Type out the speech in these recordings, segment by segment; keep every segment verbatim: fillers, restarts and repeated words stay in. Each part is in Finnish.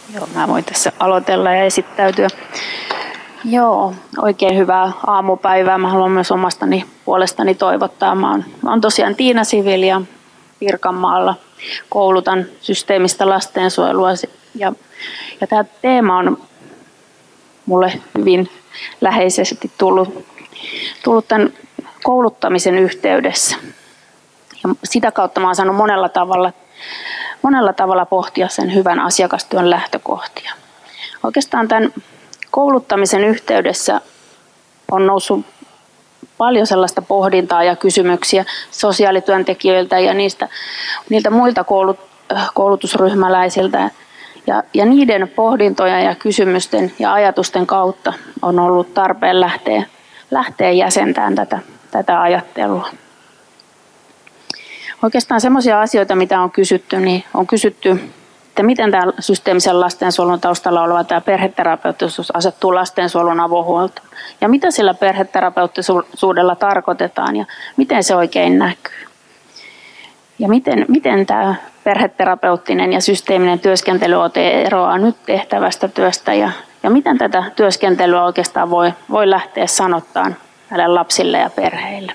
Joo, mä voin tässä aloitella ja esittäytyä. Joo, oikein hyvää aamupäivää. Mä haluan myös omastani puolestani toivottaa. Mä oon, mä oon tosiaan Tiina Sivil ja Pirkanmaalla koulutan systeemistä lastensuojelua. Ja, ja tämä teema on mulle hyvin läheisesti tullut, tullut tämän kouluttamisen yhteydessä. Ja sitä kautta mä oon saanut monella tavalla, monella tavalla pohtia sen hyvän asiakastyön lähtökohtia. Oikeastaan tämän kouluttamisen yhteydessä on noussut paljon sellaista pohdintaa ja kysymyksiä sosiaalityöntekijöiltä ja niistä, niiltä muilta koulut, koulutusryhmäläisiltä. Ja, ja niiden pohdintoja ja kysymysten ja ajatusten kautta on ollut tarpeen lähteä, lähteä jäsentämään tätä, tätä ajattelua. Oikeastaan semmoisia asioita, mitä on kysytty, niin on kysytty, että miten tämä systeemisen lastensuojelun taustalla oleva tämä perheterapeuttisuus asettuu lastensuojelun avohuoltoon. Ja mitä sillä perheterapeuttisuudella tarkoitetaan ja miten se oikein näkyy. Ja miten, miten tämä perheterapeuttinen ja systeeminen työskentelyote eroaa nyt tehtävästä työstä ja, ja miten tätä työskentelyä oikeastaan voi, voi lähteä sanottaan näille lapsille ja perheille.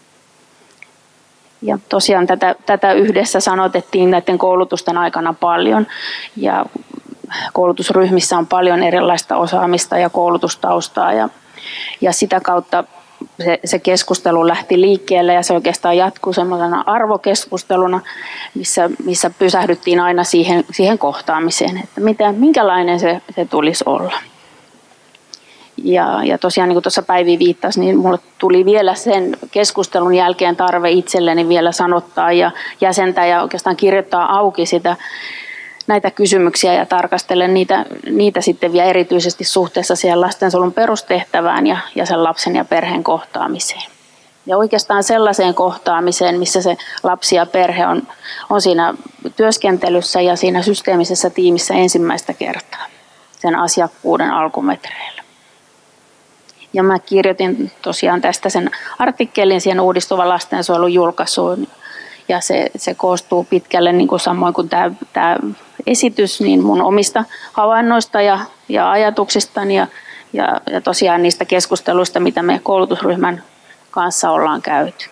Ja tosiaan tätä, tätä yhdessä sanotettiin näiden koulutusten aikana paljon ja koulutusryhmissä on paljon erilaista osaamista ja koulutustaustaa ja, ja sitä kautta se, se keskustelu lähti liikkeelle ja se oikeastaan jatkuu semmoisena arvokeskusteluna, missä, missä pysähdyttiin aina siihen, siihen kohtaamiseen, että mitä, minkälainen se, se tulisi olla. Ja, ja tosiaan niin kuin tuossa Päivi viittasi, niin mulle tuli vielä sen keskustelun jälkeen tarve itselleni vielä sanottaa ja jäsentää ja oikeastaan kirjoittaa auki sitä, näitä kysymyksiä ja tarkastella niitä, niitä sitten vielä erityisesti suhteessa siihen lastensuojelun perustehtävään ja, ja sen lapsen ja perheen kohtaamiseen. Ja oikeastaan sellaiseen kohtaamiseen, missä se lapsi ja perhe on, on siinä työskentelyssä ja siinä systeemisessä tiimissä ensimmäistä kertaa sen asiakkuuden alkumetreillä. Ja mä kirjoitin tosiaan tästä sen artikkelin siihen uudistuvan lastensuojelun julkaisuun. Ja se, se koostuu pitkälle, niin kuin samoin kuin tämä, tämä esitys, niin mun omista havainnoista ja, ja ajatuksistani ja, ja, ja tosiaan niistä keskusteluista, mitä me koulutusryhmän kanssa ollaan käyty.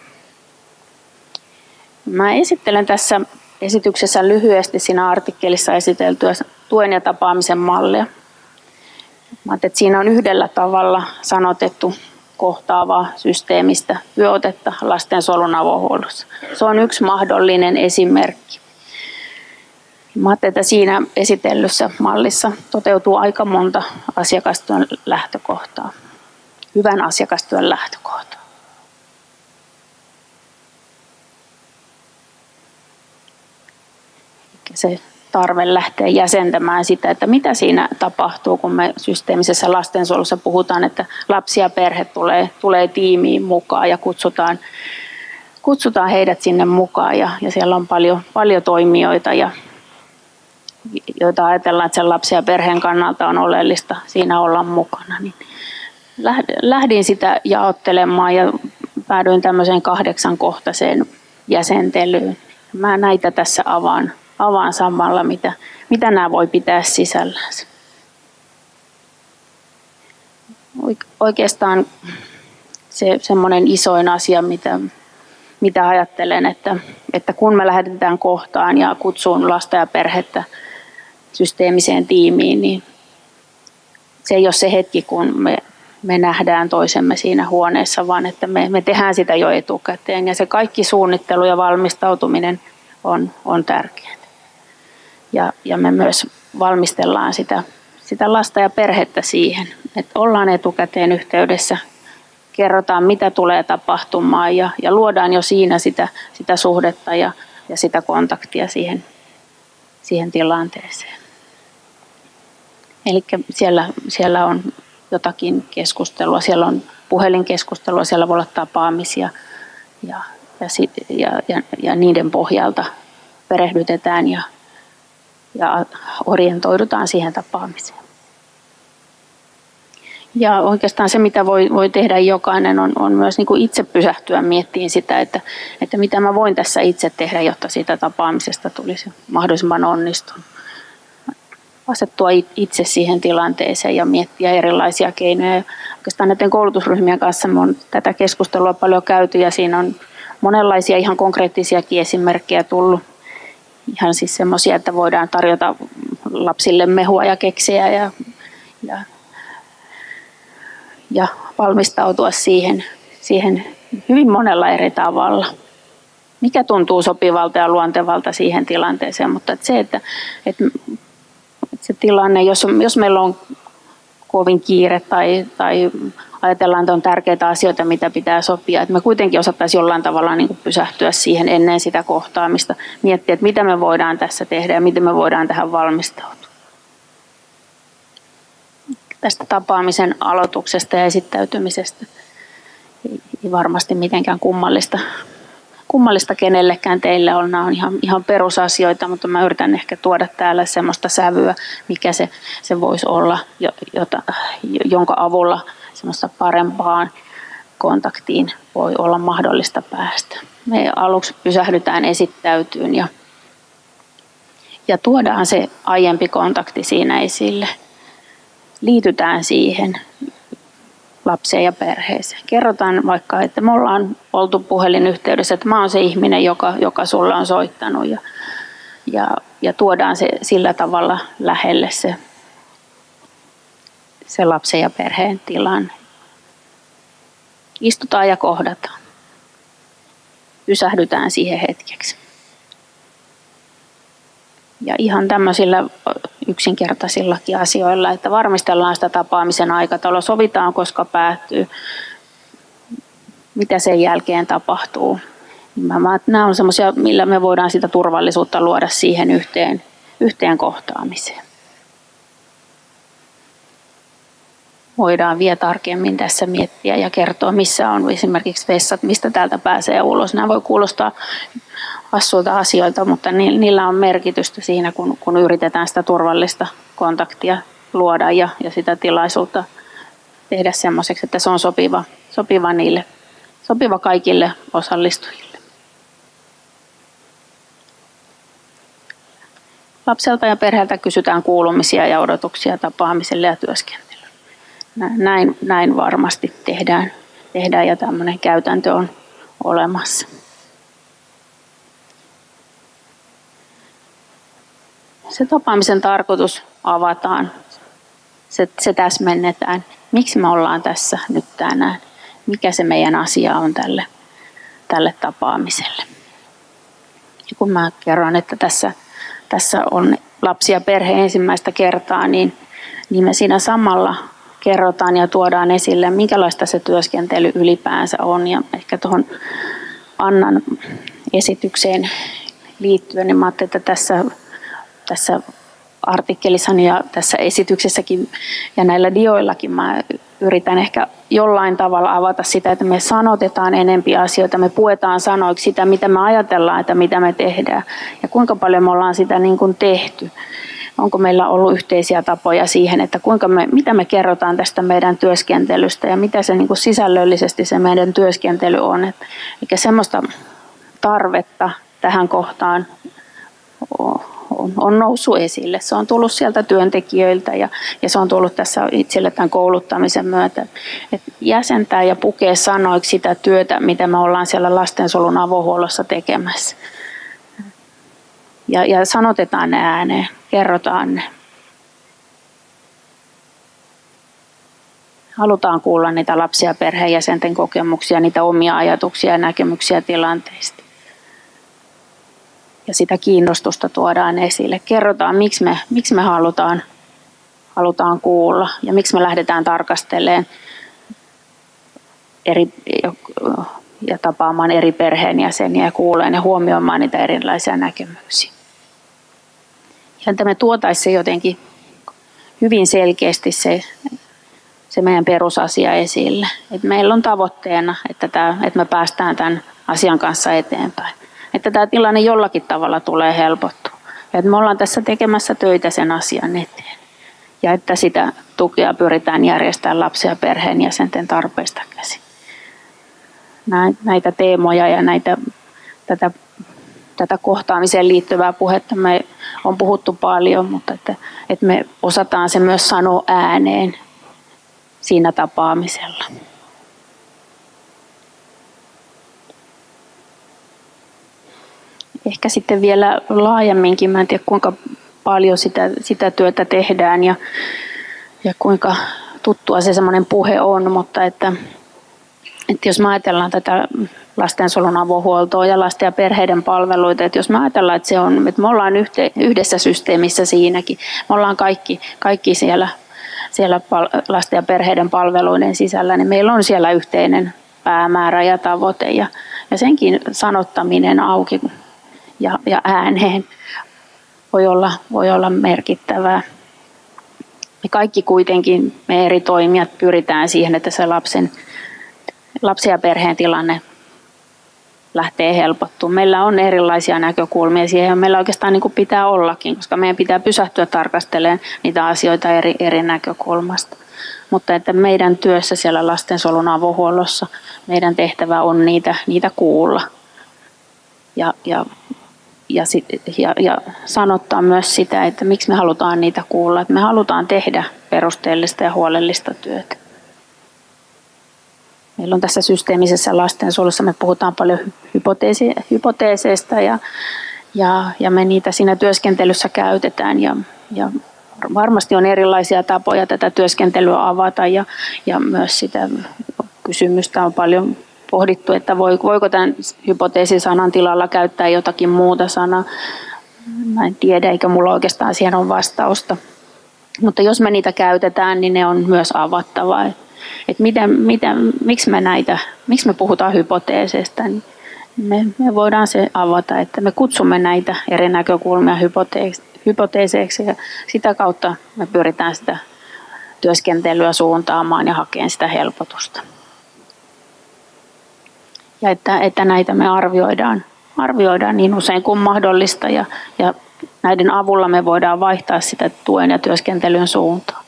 Mä esittelen tässä esityksessä lyhyesti siinä artikkelissa esiteltyä tuen ja tapaamisen mallia. Mä ajattelin, että siinä on yhdellä tavalla sanotettu kohtaavaa systeemistä työotetta lastensuojelun avohuollossa. Se on yksi mahdollinen esimerkki. Mä ajattelin, että siinä esitellyssä mallissa toteutuu aika monta asiakastyön lähtökohtaa, hyvän asiakastyön lähtökohtaa. Se tarve lähteä jäsentämään sitä, että mitä siinä tapahtuu, kun me systeemisessä lastensuojelussa puhutaan, että lapsi ja perhe tulee, tulee tiimiin mukaan ja kutsutaan, kutsutaan heidät sinne mukaan ja, ja siellä on paljon, paljon toimijoita, ja, joita ajatellaan, että sen lapsen ja perheen kannalta on oleellista siinä olla mukana. Niin lähdin sitä jaottelemaan ja päädyin tämmöiseen kahdeksankohtaiseen jäsentelyyn. Mä näitä tässä avaan. Avaan samalla, mitä, mitä nämä voi pitää sisällään. Oikeastaan se semmoinen isoin asia, mitä, mitä ajattelen, että, että kun me lähdetään kohtaan ja kutsuun lasta ja perhettä systeemiseen tiimiin, niin se ei ole se hetki, kun me, me nähdään toisemme siinä huoneessa, vaan että me, me tehdään sitä jo etukäteen ja se kaikki suunnittelu ja valmistautuminen on, on tärkeää. Ja, ja me myös valmistellaan sitä, sitä lasta ja perhettä siihen, että ollaan etukäteen yhteydessä, kerrotaan mitä tulee tapahtumaan ja, ja luodaan jo siinä sitä, sitä suhdetta ja, ja sitä kontaktia siihen, siihen tilanteeseen. Eli siellä, siellä on jotakin keskustelua, siellä on puhelinkeskustelua, siellä voi olla tapaamisia ja, ja, ja, ja, ja niiden pohjalta perehdytetään ja ja orientoidutaan siihen tapaamiseen. Ja oikeastaan se, mitä voi, voi tehdä jokainen, on, on myös niin kuin itse pysähtyä miettimään sitä, että, että mitä mä voin tässä itse tehdä, jotta siitä tapaamisesta tulisi mahdollisimman onnistunut. asettua itse siihen tilanteeseen ja miettiä erilaisia keinoja. Oikeastaan näiden koulutusryhmien kanssa me on tätä keskustelua paljon käyty ja siinä on monenlaisia ihan konkreettisiakin esimerkkejä tullut. Ihan siis semmoisia, että voidaan tarjota lapsille mehua ja keksiä ja, ja, ja valmistautua siihen, siihen hyvin monella eri tavalla. Mikä tuntuu sopivalta ja luontevalta siihen tilanteeseen, mutta että se, että, että, että se tilanne, jos, jos meillä on kovin kiire tai, tai ajatellaan, että on tärkeitä asioita, mitä pitää sopia, että me kuitenkin osattaisiin jollain tavalla niin kuin pysähtyä siihen ennen sitä kohtaamista, miettiä, että mitä me voidaan tässä tehdä ja miten me voidaan tähän valmistautua. Tästä tapaamisen aloituksesta ja esittäytymisestä ei varmasti mitenkään kummallista, kummallista kenellekään teille on. Nämä on ihan, ihan perusasioita, mutta mä yritän ehkä tuoda täällä semmoista sävyä, mikä se, se voisi olla, jota, jonka avulla semmoista parempaan kontaktiin voi olla mahdollista päästä. Me aluksi pysähdytään esittäytyyn ja, ja tuodaan se aiempi kontakti siinä esille. Liitytään siihen lapseen ja perheeseen. Kerrotaan vaikka, että me ollaan oltu puhelinyhteydessä, että mä oon se ihminen, joka, joka sulle on soittanut ja, ja, ja tuodaan se sillä tavalla lähelle se, se lapsen ja perheen tilanne. Istutaan ja kohdataan. Pysähdytään siihen hetkeksi. Ja ihan tämmöisillä yksinkertaisillakin asioilla, että varmistellaan sitä tapaamisen aikataulua, sovitaan koska päättyy, mitä sen jälkeen tapahtuu. Nämä on semmoisia, millä me voidaan sitä turvallisuutta luoda siihen yhteen, yhteen kohtaamiseen. Voidaan vielä tarkemmin tässä miettiä ja kertoa, missä on esimerkiksi vessat, mistä täältä pääsee ulos. Nämä voi kuulostaa hassuilta asioilta, mutta niillä on merkitystä siinä, kun, kun yritetään sitä turvallista kontaktia luoda ja, ja sitä tilaisuutta tehdä semmoiseksi, että se on sopiva, sopiva niille, sopiva kaikille osallistujille. Lapselta ja perheeltä kysytään kuulumisia ja odotuksia tapaamiselle ja työskentelylle. Näin, näin varmasti tehdään, tehdään ja tämmöinen käytäntö on olemassa. Se tapaamisen tarkoitus avataan, se, se täsmennetään. Miksi me ollaan tässä nyt tänään? Mikä se meidän asia on tälle, tälle tapaamiselle? Ja kun mä kerron, että tässä, tässä on lapsi ja perhe ensimmäistä kertaa, niin, niin me siinä samalla kerrotaan ja tuodaan esille, minkälaista se työskentely ylipäänsä on. Ja ehkä tuohon Annan esitykseen liittyen, niin mä ajattelin, että tässä, tässä artikkelissani ja tässä esityksessäkin ja näillä dioillakin mä yritän ehkä jollain tavalla avata sitä, että me sanotetaan enempi asioita, me puetaan sanoiksi sitä, mitä me ajatellaan, että mitä me tehdään ja kuinka paljon me ollaan sitä niin kuin tehty. Onko meillä ollut yhteisiä tapoja siihen, että kuinka me, mitä me kerrotaan tästä meidän työskentelystä ja mitä se niin kuin sisällöllisesti se meidän työskentely on. Et, eikä semmoista tarvetta tähän kohtaan on, on noussut esille. Se on tullut sieltä työntekijöiltä ja, ja se on tullut tässä itselle tämän kouluttamisen myötä. Et jäsentää ja pukee sanoiksi sitä työtä, mitä me ollaan siellä lastensuojelun avohuollossa tekemässä. Ja, ja sanotetaan ne ääneen, kerrotaan ne. Halutaan kuulla niitä lapsia ja perheenjäsenten kokemuksia, niitä omia ajatuksia ja näkemyksiä tilanteista. Ja sitä kiinnostusta tuodaan esille. Kerrotaan, miksi me, miksi me halutaan, halutaan kuulla ja miksi me lähdetään tarkastelemaan eri, ja tapaamaan eri perheenjäseniä ja kuulemaan ja huomioimaan niitä erilaisia näkemyksiä. Ja että me tuotaisiin se jotenkin hyvin selkeästi se, se meidän perusasia esille. Että meillä on tavoitteena, että, tämä, että me päästään tämän asian kanssa eteenpäin. Että tämä tilanne jollakin tavalla tulee helpottua. Ja että me ollaan tässä tekemässä töitä sen asian eteen. Ja että sitä tukea pyritään järjestämään lapsia ja perheenjäsenten tarpeista käsin. Näitä teemoja ja näitä, tätä tätä kohtaamiseen liittyvää puhetta me on puhuttu paljon, mutta että, että me osataan se myös sanoa ääneen siinä tapaamisella. Ehkä sitten vielä laajemminkin, mä en tiedä kuinka paljon sitä, sitä työtä tehdään ja, ja kuinka tuttua se semmoinen puhe on, mutta että, että jos me ajatellaan tätä lastensuojelun avohuoltoa ja lasten ja perheiden palveluita, että jos me ajatellaan, että, se on, että me ollaan yhte, yhdessä systeemissä siinäkin, me ollaan kaikki, kaikki siellä, siellä lasten ja perheiden palveluiden sisällä, niin meillä on siellä yhteinen päämäärä ja tavoite ja, ja senkin sanottaminen auki ja, ja ääneen voi olla, voi olla merkittävää. Me kaikki kuitenkin, me eri toimijat pyritään siihen, että se lapsen, lapsen ja perheen tilanne lähtee helpottumaan. Meillä on erilaisia näkökulmia siihen ja meillä oikeastaan niin kuin pitää ollakin, koska meidän pitää pysähtyä tarkastelemaan niitä asioita eri, eri näkökulmasta. Mutta että meidän työssä siellä lastensuojelun avohuollossa meidän tehtävä on niitä, niitä kuulla ja, ja, ja, sit, ja, ja sanottaa myös sitä, että miksi me halutaan niitä kuulla. Että me halutaan tehdä perusteellista ja huolellista työtä. Meillä on tässä systeemisessä lastensuojelussa, me puhutaan paljon hypoteesi, hypoteeseista ja, ja, ja me niitä siinä työskentelyssä käytetään. Ja, ja varmasti on erilaisia tapoja tätä työskentelyä avata ja, ja myös sitä kysymystä on paljon pohdittu, että voiko tämän hypoteesisanan tilalla käyttää jotakin muuta sanaa. Mä en tiedä, eikä mulla oikeastaan siihen ole vastausta. Mutta jos me niitä käytetään, niin ne on myös avattavaa. Että miten, miten, miksi, me näitä, miksi me puhutaan hypoteeseista, niin me, me voidaan se avata, että me kutsumme näitä eri näkökulmia hypoteeseiksi ja sitä kautta me pyritään sitä työskentelyä suuntaamaan ja hakemaan sitä helpotusta. Ja että, että näitä me arvioidaan, arvioidaan niin usein kuin mahdollista ja, ja näiden avulla me voidaan vaihtaa sitä tuen ja työskentelyn suuntaa.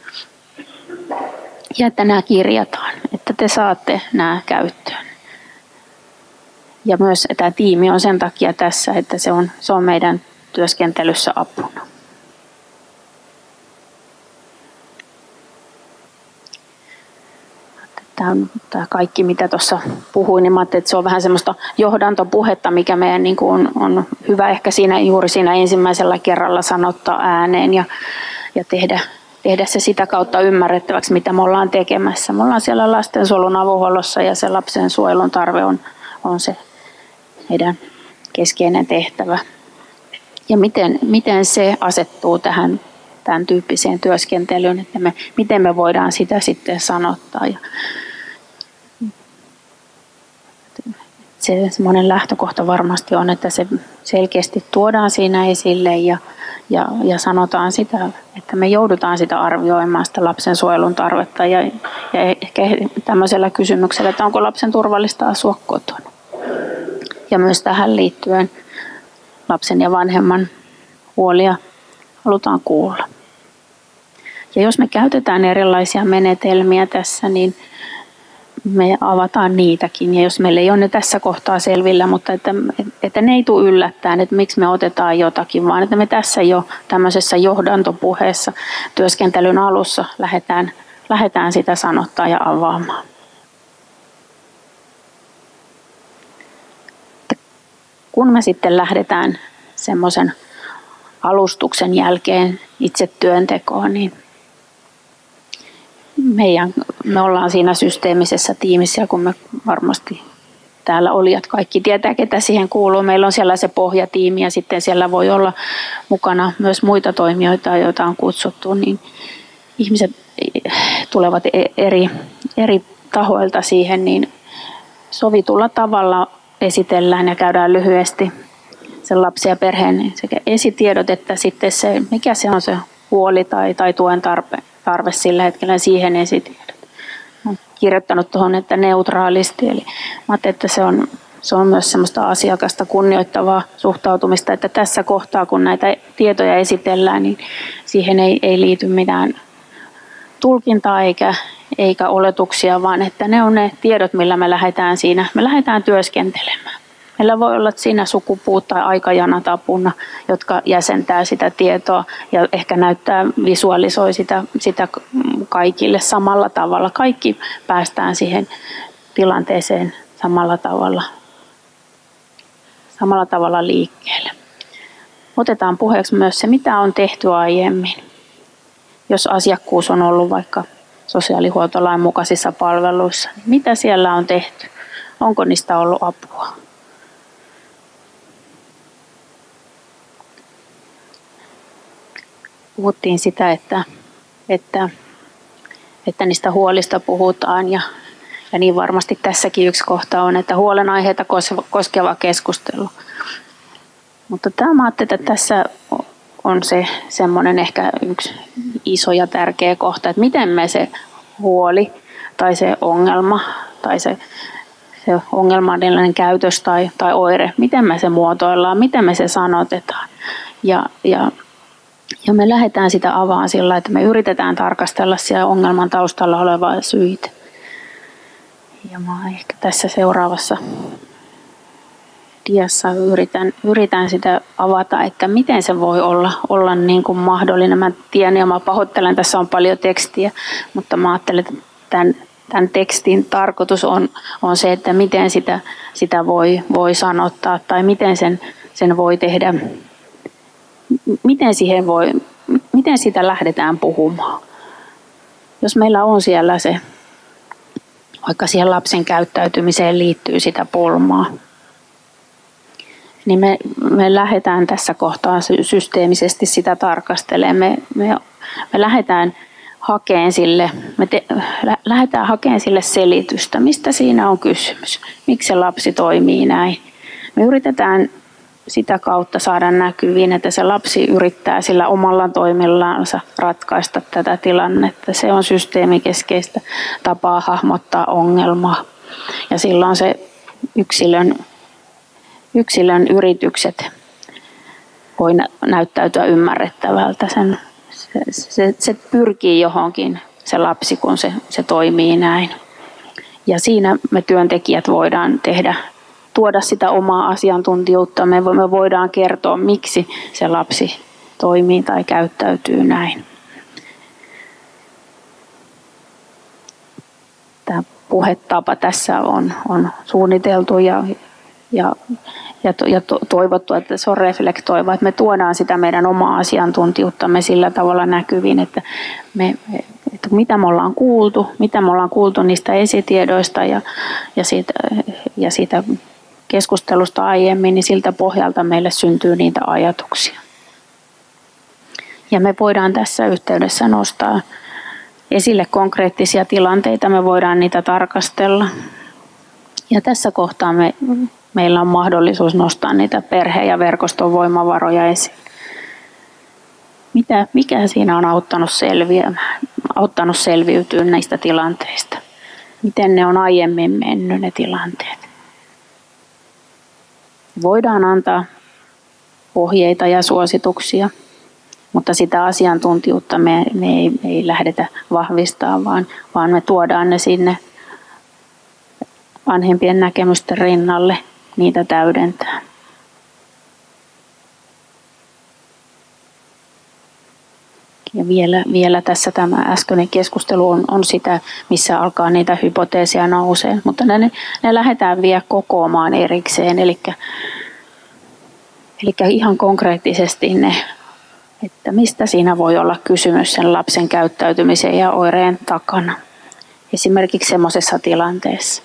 Ja että nämä kirjataan, että te saatte nämä käyttöön. Ja myös tämä tiimi on sen takia tässä, että se on, se on meidän työskentelyssä apuna. Tämä on tämä kaikki, mitä tuossa puhuin, niin mä ajattelin, että se on vähän semmoista johdantopuhetta, mikä meidän niin kuin on, on hyvä ehkä siinä, juuri siinä ensimmäisellä kerralla sanottaa ääneen ja, ja tehdä, tehdä se sitä kautta ymmärrettäväksi, mitä me ollaan tekemässä. Me ollaan siellä lastensuojelun avohuollossa ja se lapsen suojelun tarve on, on se meidän keskeinen tehtävä. Ja miten, miten se asettuu tähän tämän tyyppiseen työskentelyyn, että me, miten me voidaan sitä sitten sanottaa. Ja se semmoinen lähtökohta varmasti on, että se selkeästi tuodaan siinä esille ja, ja, ja sanotaan sitä, että me joudutaan sitä arvioimaan sitä lapsen suojelun tarvetta ja, ja ehkä tämmöisellä kysymyksellä, että onko lapsen turvallista asua kotona. Ja myös tähän liittyen lapsen ja vanhemman huolia halutaan kuulla. Ja jos me käytetään erilaisia menetelmiä tässä, niin me avataan niitäkin. Ja jos meillä ei ole ne tässä kohtaa selvillä, mutta että, että ne ei tule yllättäen, että miksi me otetaan jotakin, vaan että me tässä jo tämmöisessä johdantopuheessa työskentelyn alussa lähdetään, lähdetään sitä sanottaa ja avaamaan. Kun me sitten lähdetään semmoisen alustuksen jälkeen itse työntekoon, niin meidän, me ollaan siinä systeemisessä tiimissä, ja kun me varmasti täällä olijat kaikki tietää, ketä siihen kuuluu. Meillä on siellä se pohjatiimi ja sitten siellä voi olla mukana myös muita toimijoita, joita on kutsuttu, niin ihmiset tulevat eri, eri tahoilta siihen, niin sovitulla tavalla esitellään ja käydään lyhyesti sen lapsen ja perheen sekä esitiedot, että sitten se, mikä se on se huoli tai, tai tuen tarve, tarve sillä hetkellä, siihen esitiedot. Olen kirjoittanut tuohon, että neutraalisti, eli mä ajattelin, että se on, se on myös semmoista asiakasta kunnioittavaa suhtautumista, että tässä kohtaa, kun näitä tietoja esitellään, niin siihen ei, ei liity mitään tulkintaa eikä, eikä oletuksia, vaan että ne on ne tiedot, millä me lähdetään siinä, me lähdetään työskentelemään. Meillä voi olla siinä sukupuut tai aikajanat apuna, jotka jäsentää sitä tietoa ja ehkä näyttää, visualisoi sitä, sitä kaikille samalla tavalla. Kaikki päästään siihen tilanteeseen samalla tavalla, samalla tavalla liikkeelle. Otetaan puheeksi myös se, mitä on tehty aiemmin. Jos asiakkuus on ollut vaikka sosiaalihuoltolain mukaisissa palveluissa, niin mitä siellä on tehty? Onko niistä ollut apua? Puhuttiin sitä, että, että, että niistä huolista puhutaan ja, ja niin varmasti tässäkin yksi kohta on, että huolenaiheita koskeva keskustelu. Mutta tämä ajattelin, että tässä on se semmoinen ehkä yksi iso ja tärkeä kohta, että miten me se huoli tai se ongelma tai se, se ongelmallinen käytös tai, tai oire, miten me se muotoillaan, miten me se sanotetaan. Ja, ja, ja me lähdetään sitä avaan sillä, että me yritetään tarkastella siellä ongelman taustalla olevaa syitä. Ja mä ehkä tässä seuraavassa diassa yritän, yritän sitä avata, että miten se voi olla, olla niin kuin mahdollinen. Mä tiedän ja mä pahoittelen, tässä on paljon tekstiä, mutta mä ajattelen, että tämän, tämän tekstin tarkoitus on, on se, että miten sitä, sitä voi, voi sanottaa tai miten sen, sen voi tehdä, miten, siihen voi, miten sitä lähdetään puhumaan. Jos meillä on siellä se, vaikka siihen lapsen käyttäytymiseen liittyy sitä pulmaa, niin me, me lähdetään tässä kohtaa systeemisesti sitä tarkastelemaan. Me, me, me lähdetään hakemaan sille, me te, lä, lähdetään hakemaan sille selitystä, mistä siinä on kysymys, miksi se lapsi toimii näin. Me yritetään sitä kautta saada näkyviin, että se lapsi yrittää sillä omalla toimillansa ratkaista tätä tilannetta. Se on systeemikeskeistä tapaa hahmottaa ongelmaa. Ja silloin se yksilön Yksilön yritykset voi näyttäytyä ymmärrettävältä. Sen, se, se, se pyrkii johonkin, se lapsi, kun se, se toimii näin. Ja siinä me työntekijät voidaan tehdä, tuoda sitä omaa asiantuntijuutta. Me voidaan kertoa, miksi se lapsi toimii tai käyttäytyy näin. Tämä puhetapa tässä on, on suunniteltu ja Ja, ja, to, ja to, toivottu, että se on reflektoiva, että me tuodaan sitä meidän omaa asiantuntijuuttamme sillä tavalla näkyviin, että, me, että mitä me ollaan kuultu, mitä me ollaan kuultu niistä esitiedoista ja, ja, siitä, ja siitä keskustelusta aiemmin, niin siltä pohjalta meille syntyy niitä ajatuksia. Ja me voidaan tässä yhteydessä nostaa esille konkreettisia tilanteita, me voidaan niitä tarkastella. Ja tässä kohtaa me Meillä on mahdollisuus nostaa niitä perhe- ja verkoston voimavaroja esiin. Mitä, mikä siinä on auttanut, selviämään, auttanut selviytyä näistä tilanteista? Miten ne on aiemmin mennyt ne tilanteet? Voidaan antaa ohjeita ja suosituksia, mutta sitä asiantuntijuutta me, me, ei, me ei lähdetä vahvistaa, vaan, vaan me tuodaan ne sinne vanhempien näkemysten rinnalle. Niitä täydentää. Ja vielä, vielä tässä tämä äskeinen keskustelu on, on sitä, missä alkaa niitä hypoteesia nousee, mutta ne, ne lähdetään vielä kokoamaan erikseen, eli, eli ihan konkreettisesti ne, että mistä siinä voi olla kysymys sen lapsen käyttäytymisen ja oireen takana. Esimerkiksi semmoisessa tilanteessa.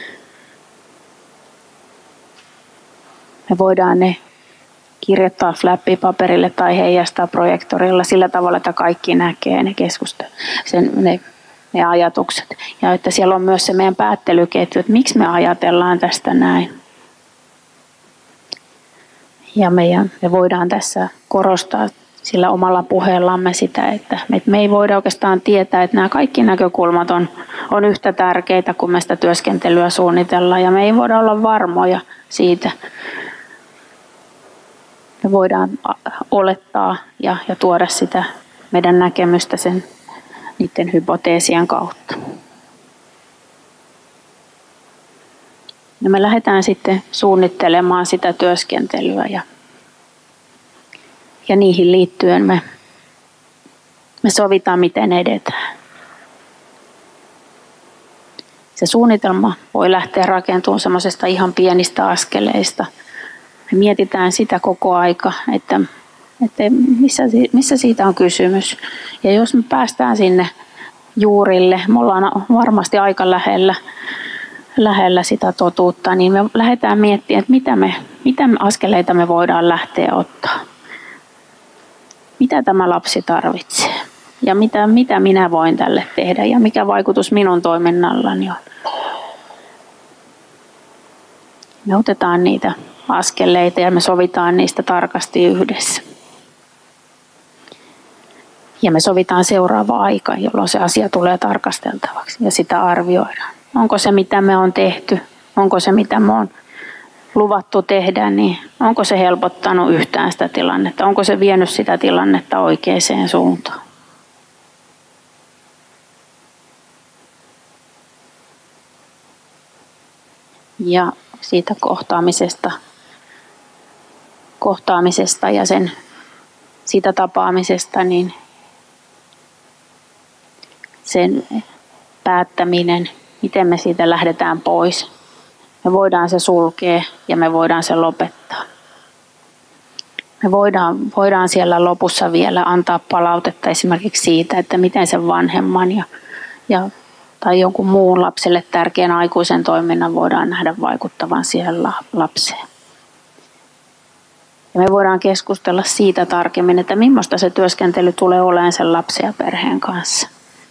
Me voidaan ne kirjoittaa flappipaperille tai heijastaa projektorilla sillä tavalla, että kaikki näkee ne keskustelut, sen, ne, ne ajatukset. Ja että siellä on myös se meidän päättelyketju, että miksi me ajatellaan tästä näin. Ja meidän, me voidaan tässä korostaa sillä omalla puheellamme sitä, että me ei voida oikeastaan tietää, että nämä kaikki näkökulmat on, on yhtä tärkeitä, kun me sitä työskentelyä suunnitellaan. Ja me ei voida olla varmoja siitä. Me voidaan olettaa ja, ja tuoda sitä meidän näkemystä sen niiden hypoteesien kautta. Ja me lähdetään sitten suunnittelemaan sitä työskentelyä ja, ja niihin liittyen me, me sovitaan, miten edetään. Se suunnitelma voi lähteä rakentumaan semmoisesta ihan pienistä askeleista. Me mietitään sitä koko aika, että, että missä, missä siitä on kysymys. Ja jos me päästään sinne juurille, me ollaan varmasti aika lähellä, lähellä sitä totuutta, niin me lähdetään miettimään, että mitä, me, mitä askeleita me voidaan lähteä ottaa. Mitä tämä lapsi tarvitsee ja mitä, mitä minä voin tälle tehdä ja mikä vaikutus minun toiminnallani on. Me otetaan niitä askeleita ja me sovitaan niistä tarkasti yhdessä. Ja me sovitaan seuraava aika, jolloin se asia tulee tarkasteltavaksi ja sitä arvioidaan. Onko se mitä me on tehty, onko se mitä me on luvattu tehdä, niin onko se helpottanut yhtään sitä tilannetta, onko se vienyt sitä tilannetta oikeaan suuntaan. Ja siitä kohtaamisesta, kohtaamisesta ja sen, siitä tapaamisesta, niin sen päättäminen, miten me siitä lähdetään pois. Me voidaan se sulkea ja me voidaan se lopettaa. Me voidaan, voidaan siellä lopussa vielä antaa palautetta esimerkiksi siitä, että miten sen vanhemman ja, ja, tai jonkun muun lapselle tärkeän aikuisen toiminnan voidaan nähdä vaikuttavan siihen lapseen. Ja me voidaan keskustella siitä tarkemmin, että millaista se työskentely tulee olemaan sen lapsen ja perheen kanssa.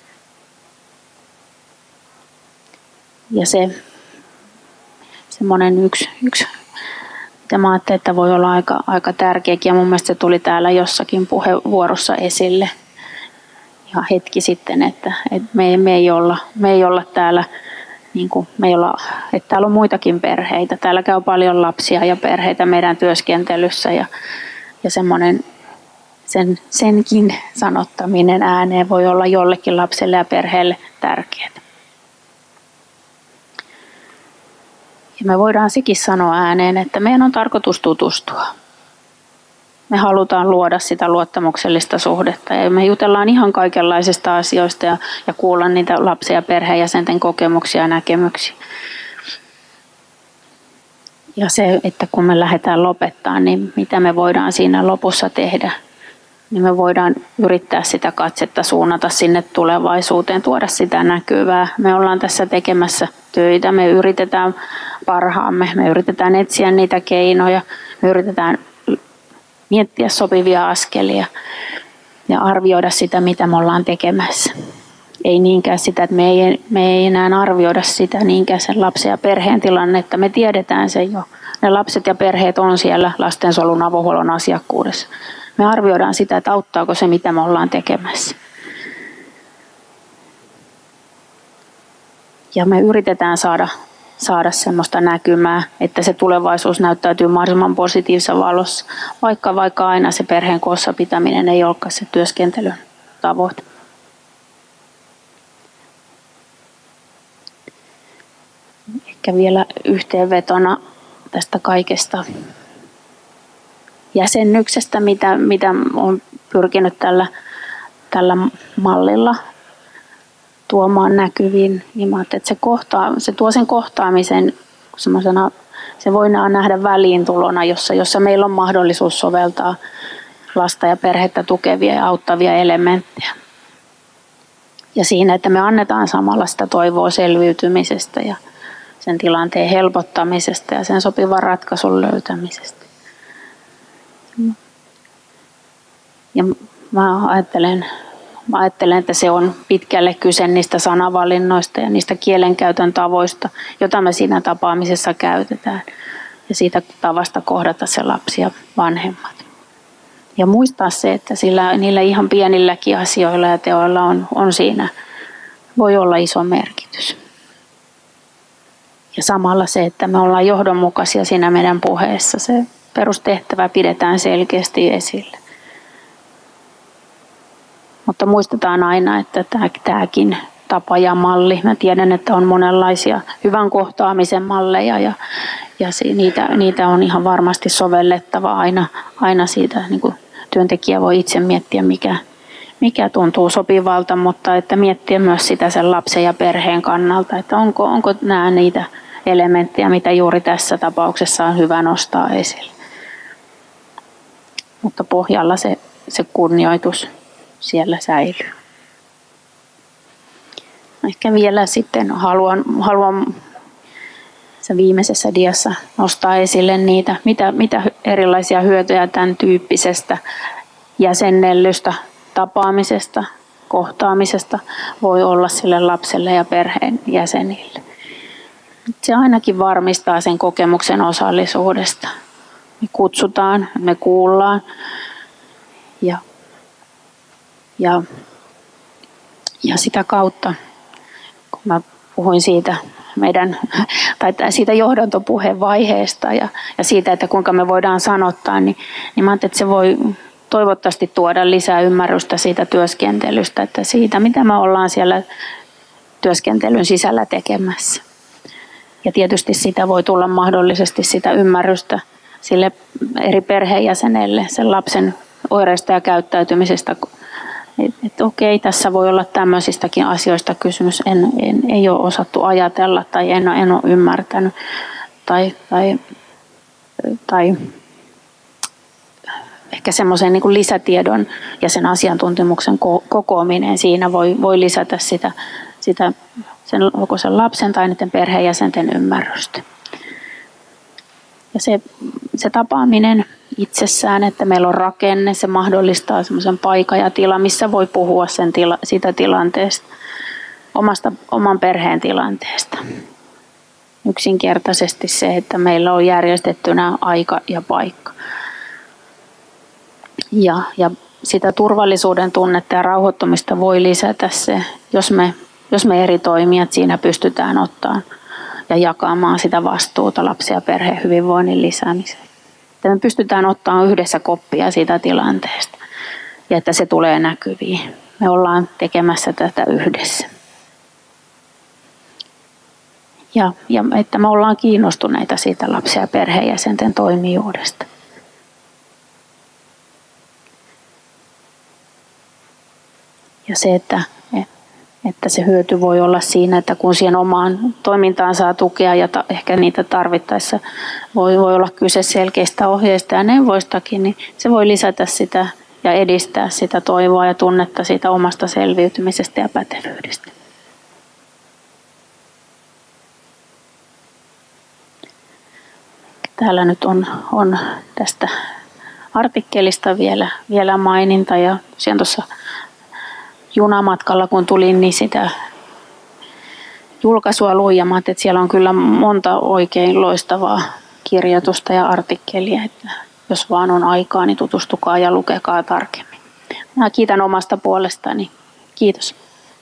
Ja se semmoinen yksi, yksi mitä mä ajattelin, että voi olla aika, aika tärkeäkin, ja mun mielestä se tuli täällä jossakin puheenvuorossa esille ihan hetki sitten, että, että me, me, ei olla, me ei olla täällä, niin kuin, me ei olla, että täällä on muitakin perheitä. Täällä käy paljon lapsia ja perheitä meidän työskentelyssä, ja, ja semmoinen sen, senkin sanottaminen ääneen voi olla jollekin lapselle ja perheelle tärkeää. Ja me voidaan sekin sanoa ääneen, että meidän on tarkoitus tutustua. Me halutaan luoda sitä luottamuksellista suhdetta ja me jutellaan ihan kaikenlaisista asioista ja, ja kuulla niitä lapsia ja perheenjäsenten kokemuksia ja näkemyksiä. Ja se, että kun me lähdetään lopettaa, niin mitä me voidaan siinä lopussa tehdä, niin me voidaan yrittää sitä katsetta suunnata sinne tulevaisuuteen, tuoda sitä näkyvää. Me ollaan tässä tekemässä töitä, me yritetään parhaamme, me yritetään etsiä niitä keinoja, me yritetään miettiä sopivia askelia ja arvioida sitä, mitä me ollaan tekemässä. Ei niinkään sitä, että me ei, me ei enää arvioida sitä niinkään sen lapsen ja perheen tilannetta. Me tiedetään se jo. Ne lapset ja perheet on siellä lastensuojelun avohuollon asiakkuudessa. Me arvioidaan sitä, että auttaako se, mitä me ollaan tekemässä. Ja me yritetään saada, saada semmoista näkymää, että se tulevaisuus näyttäytyy mahdollisimman positiivisessa valossa, vaikka, vaikka aina se perheen koossa pitäminen ei olekaan se työskentelyn tavoite. Ehkä vielä yhteenvetona tästä kaikesta jäsennyksestä, mitä, mitä olen pyrkinyt tällä, tällä mallilla tuomaan näkyviin, niin mä ajattelin, että se, kohtaa, se tuo sen kohtaamisen semmoisena, se voidaan nähdä väliintulona, jossa, jossa meillä on mahdollisuus soveltaa lasta ja perhettä tukevia ja auttavia elementtejä. Ja siinä, että me annetaan samalla sitä toivoa selviytymisestä ja sen tilanteen helpottamisesta ja sen sopivan ratkaisun löytämisestä. Ja mä ajattelen, mä ajattelen, että se on pitkälle kyse niistä sanavalinnoista ja niistä kielenkäytön tavoista, jota me siinä tapaamisessa käytetään. Ja siitä tavasta kohdata se lapsi ja vanhemmat. Ja muistaa se, että sillä, niillä ihan pienilläkin asioilla ja teoilla on, on siinä, voi olla iso merkitys. Ja samalla se, että me ollaan johdonmukaisia siinä meidän puheessa, se perustehtävä pidetään selkeästi esille. Mutta muistetaan aina, että tämäkin tapa ja malli. Mä tiedän, että on monenlaisia hyvän kohtaamisen malleja ja, ja niitä, niitä on ihan varmasti sovellettava aina, aina siitä. Niin kuin työntekijä voi itse miettiä, mikä, mikä tuntuu sopivalta, mutta että miettiä myös sitä sen lapsen ja perheen kannalta, että onko, onko nämä niitä elementtejä, mitä juuri tässä tapauksessa on hyvä nostaa esille. Mutta pohjalla se, se kunnioitus siellä säilyy. Ehkä vielä sitten haluan, haluan se viimeisessä diassa nostaa esille niitä, mitä, mitä erilaisia hyötyjä tämän tyyppisestä jäsennellystä tapaamisesta, kohtaamisesta voi olla sille lapselle ja perheen jäsenille. Se ainakin varmistaa sen kokemuksen osallisuudesta. Me kutsutaan, me kuullaan ja, ja, ja sitä kautta, kun mä puhuin siitä meidän, tai siitä johdantopuheen vaiheesta ja, ja siitä, että kuinka me voidaan sanottaa, niin, niin mä ajattelin, että se voi toivottavasti tuoda lisää ymmärrystä siitä työskentelystä, että siitä mitä me ollaan siellä työskentelyn sisällä tekemässä. Ja tietysti sitä voi tulla mahdollisesti sitä ymmärrystä sille eri perheenjäsenelle, sen lapsen oireista ja käyttäytymisestä. Että okei, tässä voi olla tämmöisistäkin asioista kysymys. En, en, ei ole osattu ajatella tai en, en ole ymmärtänyt. Tai, tai, tai ehkä semmoisen niin kuin lisätiedon ja sen asiantuntemuksen kokoaminen siinä voi, voi lisätä sitä, sitä sen, joko sen lapsen tai niiden perheenjäsenten ymmärrystä. Ja se, se tapaaminen itsessään, että meillä on rakenne, se mahdollistaa semmoisen paikan ja tila, missä voi puhua sen tila, siitä tilanteesta, omasta, oman perheen tilanteesta. Yksinkertaisesti se, että meillä on järjestettynä aika ja paikka. Ja, ja sitä turvallisuuden tunnetta ja rauhoittumista voi lisätä se, jos me, jos me eri toimijat siinä pystytään ottamaan ja jakamaan sitä vastuuta lapsen ja perheen hyvinvoinnin lisäämiseen. Että me pystytään ottamaan yhdessä koppia siitä tilanteesta ja että se tulee näkyviin. Me ollaan tekemässä tätä yhdessä. Ja, ja että me ollaan kiinnostuneita siitä lapsen ja perheenjäsenten toimijuudesta. Ja se, että, että se hyöty voi olla siinä, että kun siihen omaan toimintaan saa tukea ja ta, ehkä niitä tarvittaessa voi, voi olla kyse selkeistä ohjeista ja neuvoistakin, niin se voi lisätä sitä ja edistää sitä toivoa ja tunnetta siitä omasta selviytymisestä ja pätevyydestä. Täällä nyt on, on tästä artikkelista vielä, vielä maininta ja tosiaan tuossa junamatkalla kun tulin, niin sitä julkaisua luin ja mä että siellä on kyllä monta oikein loistavaa kirjoitusta ja artikkelia, että jos vaan on aikaa, niin tutustukaa ja lukekaa tarkemmin. Mä kiitän omasta puolestani. Kiitos.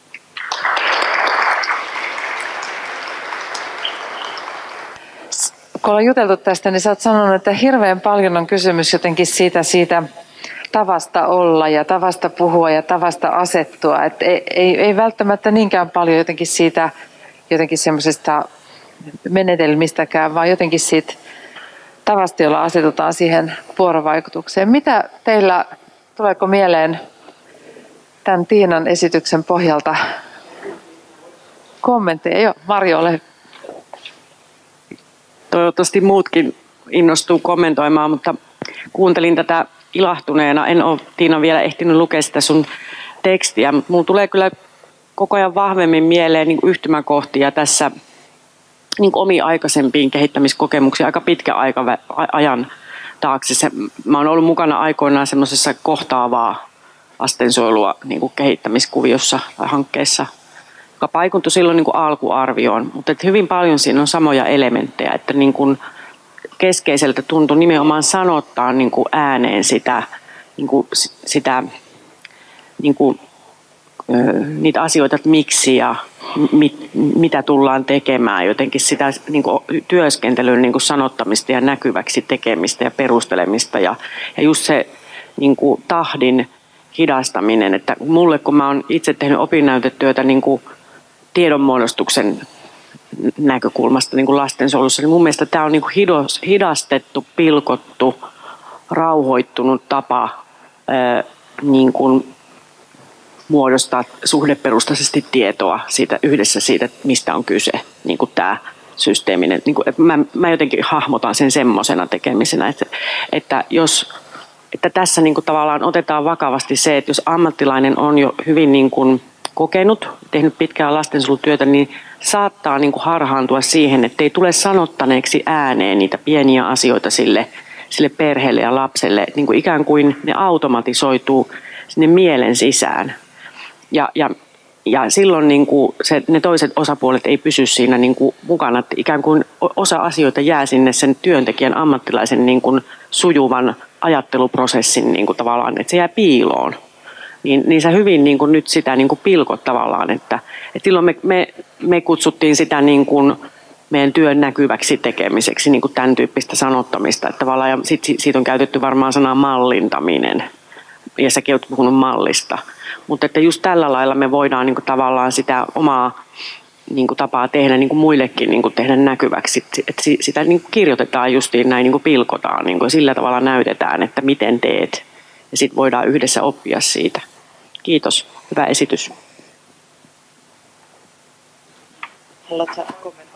Kun ollaan juteltu tästä, niin sä oot sanonut, että hirveän paljon on kysymys jotenkin siitä, siitä tavasta olla ja tavasta puhua ja tavasta asettua. Et ei, ei, ei välttämättä niinkään paljon jotenkin siitä jotenkin semmoisesta menetelmistäkään, vaan jotenkin siitä tavasta, jolla asetutaan siihen vuorovaikutukseen. Mitä teillä, tuleeko mieleen tämän Tiinan esityksen pohjalta kommentteja? Joo, Marjo, ole. Toivottavasti muutkin innostuu kommentoimaan, mutta kuuntelin tätä ilahtuneena. En ole, Tiina, vielä ehtinyt lukea sitä sun tekstiä, mutta minulla tulee kyllä koko ajan vahvemmin mieleen niin kuin yhtymäkohtia tässä niin kuin omiin aikaisempiin kehittämiskokemuksiin aika pitkä aika, ajan taakse. Se, mä olen ollut mukana aikoinaan semmoisessa kohtaavaa lastensuojelua niin kuin kehittämiskuviossa tai hankkeessa, joka paikuntui silloin niin kuin alkuarvioon, mutta että hyvin paljon siinä on samoja elementtejä, että niin kuin keskeiseltä tuntui nimenomaan sanottaa niin kuin ääneen sitä, niin kuin sitä niin kuin, niitä asioita, että miksi ja mit, mitä tullaan tekemään, jotenkin sitä niin kuin työskentelyn niin kuin sanottamista ja näkyväksi tekemistä ja perustelemista ja, ja just se niin kuin tahdin hidastaminen, että mulle kun mä oon itse tehnyt opinnäytetyötä niin kuin tiedonmuodostuksen näkökulmasta niin kuin lastensuojelussa, niin mun mielestä tämä on niin kuin hidastettu, pilkottu, rauhoittunut tapa ää, niin kuin muodostaa suhdeperustaisesti tietoa siitä, yhdessä siitä, mistä on kyse, niin kuin tämä systeeminen. Niin kuin, mä, mä jotenkin hahmotan sen semmoisena tekemisenä, että, että, jos, että tässä niin kuin tavallaan otetaan vakavasti se, että jos ammattilainen on jo hyvin niin kuin kokenut, tehnyt pitkään lastensuojelutyötä, niin saattaa niin kuin harhaantua siihen, että ei tule sanottaneeksi ääneen niitä pieniä asioita sille, sille perheelle ja lapselle, niin kuin ikään kuin ne automatisoituu sinne mielen sisään. Ja, ja, ja silloin niin kuin se, ne toiset osapuolet ei pysy siinä niin kuin mukana, että ikään kuin osa asioita jää sinne sen työntekijän ammattilaisen niin kuin sujuvan ajatteluprosessin niin kuin tavallaan, että se jää piiloon. Niin, niin sä hyvin niin kuin nyt sitä niin kuin pilkot tavallaan, että, että silloin me, me, me kutsuttiin sitä niin kuin meidän työn näkyväksi tekemiseksi, niin kuin tämän tyyppistä sanottamista. Että tavallaan, ja sit, siitä on käytetty varmaan sanaa mallintaminen, ja säkin olet puhunut mallista. Mutta että just tällä lailla me voidaan niin kuin tavallaan sitä omaa niin kuin tapaa tehdä niin kuin muillekin niin kuin tehdä näkyväksi. Että sitä niin kuin kirjoitetaan justiin näin, niin kuin pilkotaan, niin kuin sillä tavalla näytetään, että miten teet. Ja sitten voidaan yhdessä oppia siitä. Kiitos. Hyvä esitys. Haluatko kommentoida?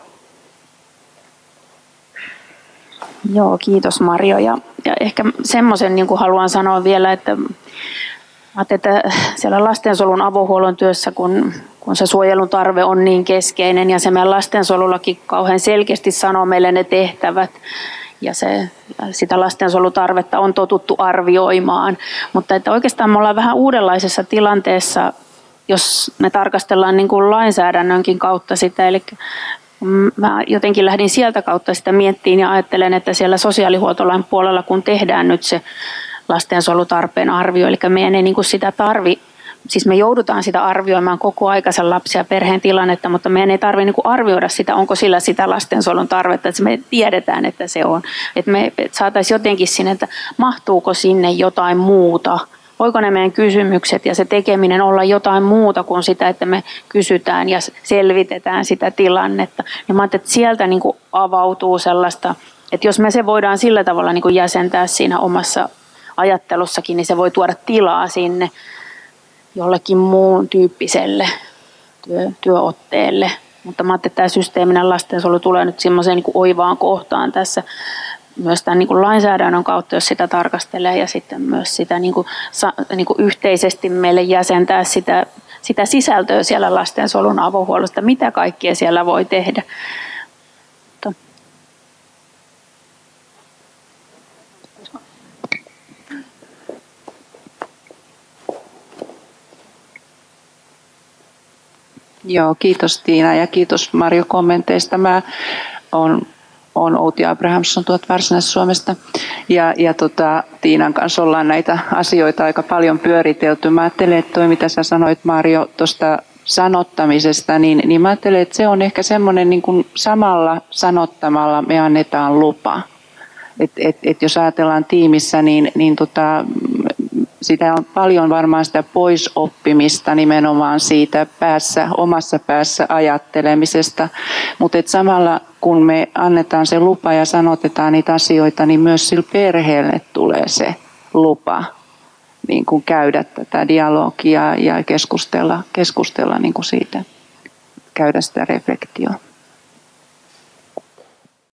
Joo, kiitos Marjo. Ja, ja ehkä semmoisen niin kuin haluan sanoa vielä, että, että siellä lastensuojelun avohuollon työssä, kun, kun se suojelun tarve on niin keskeinen ja se meidän lastensuojelullakin kauhean selkeästi sanoo meille ne tehtävät, ja se, sitä lastensuojelutarvetta on totuttu arvioimaan. Mutta että oikeastaan me ollaan vähän uudenlaisessa tilanteessa, jos me tarkastellaan niin kuin lainsäädännönkin kautta sitä. Eli mä jotenkin lähdin sieltä kautta sitä miettiin ja ajattelen, että siellä sosiaalihuoltolain puolella, kun tehdään nyt se lastensuojelutarpeen arvio, eli meidän ei niin kuin sitä tarvi, siis me joudutaan sitä arvioimaan koko aikaisen lapsen ja perheen tilannetta, mutta meidän ei tarvitse niin arvioida sitä, onko sillä sitä lastensuojelun tarvetta, että me tiedetään, että se on. Että me saataisiin jotenkin sinne, että mahtuuko sinne jotain muuta, voiko ne meidän kysymykset ja se tekeminen olla jotain muuta kuin sitä, että me kysytään ja selvitetään sitä tilannetta. Ja mä ajattelin, että sieltä niin kuin avautuu sellaista, että jos me se voidaan sillä tavalla niin kuin jäsentää siinä omassa ajattelussakin, niin se voi tuoda tilaa sinne jollekin muun tyyppiselle työ, työotteelle. Mutta mä ajattelin, että tämä systeeminen lastensuojelu tulee nyt semmoiseen niin kuin oivaan kohtaan tässä myös tämän niin kuin lainsäädännön kautta, jos sitä tarkastelee, ja sitten myös sitä niin kuin, niin kuin yhteisesti meille jäsentää sitä, sitä sisältöä siellä lastensuojelun avohuollosta, mitä kaikkea siellä voi tehdä. Joo, kiitos Tiina ja kiitos Marjo kommenteista. Mä oon, oon Outi Abrahamsson tuolta Varsinais-Suomesta ja, ja tota, Tiinan kanssa ollaan näitä asioita aika paljon pyöritelty. Mä ajattelen, että toi mitä sä sanoit Marjo tuosta sanottamisesta, niin, niin mä ajattelen, että se on ehkä semmoinen niin kuin samalla sanottamalla me annetaan lupa. Et, et, et jos ajatellaan tiimissä, niin, niin tota, sitä on paljon varmaan sitä poisoppimista nimenomaan siitä päässä, omassa päässä ajattelemisesta, mutta samalla kun me annetaan se lupa ja sanotetaan niitä asioita, niin myös sille perheelle tulee se lupa niin kuin käydä tätä dialogia ja keskustella, keskustella niin kuin siitä, käydä sitä reflektioa.